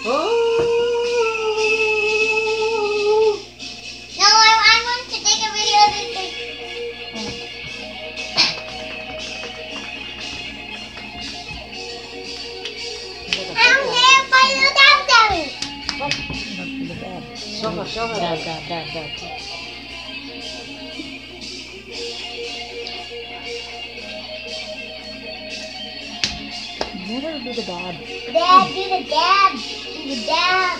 Oh. No, I want to take a video of this. I'm here for the doctor. Show her. Dad. Let her do the dab. Dad, do the dab. Do the dab.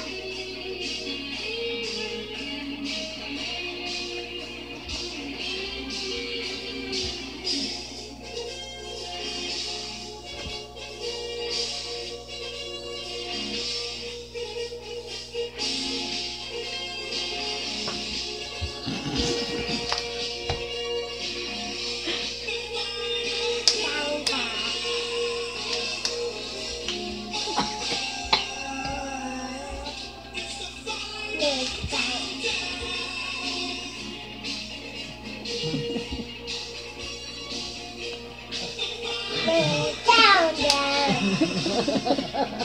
Down, down.